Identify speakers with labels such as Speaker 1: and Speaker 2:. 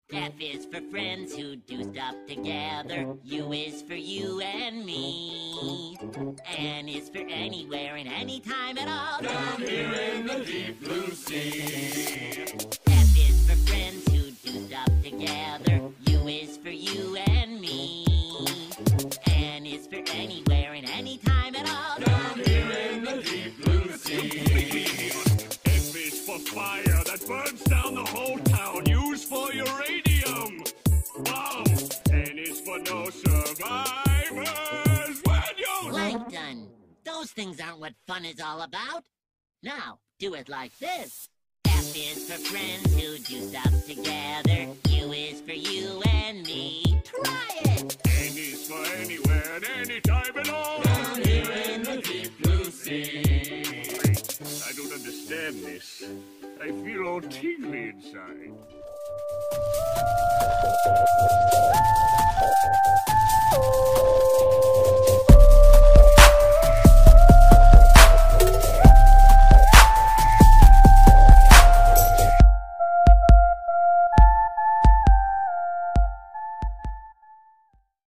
Speaker 1: F is for friends who do stuff together. U is for you and me. N is for anywhere and anytime at all.
Speaker 2: Down here in the deep blue sea.
Speaker 1: F is for friends who do stuff together. U is for you and me. N is for anywhere and anytime at all.
Speaker 2: Down here in the deep blue sea.
Speaker 3: F is for fire that burns down the whole town. U's for uranium. Wow. N is for no survivors. When you're
Speaker 1: Plankton. Those things aren't what fun is all about. Now, do it like this. F is for friends who do stuff together. U is for you and me. Try it!
Speaker 3: N is for anywhere and anytime at all.
Speaker 2: Down here in the deep blue sea.
Speaker 3: I don't understand this. I feel all tingly inside.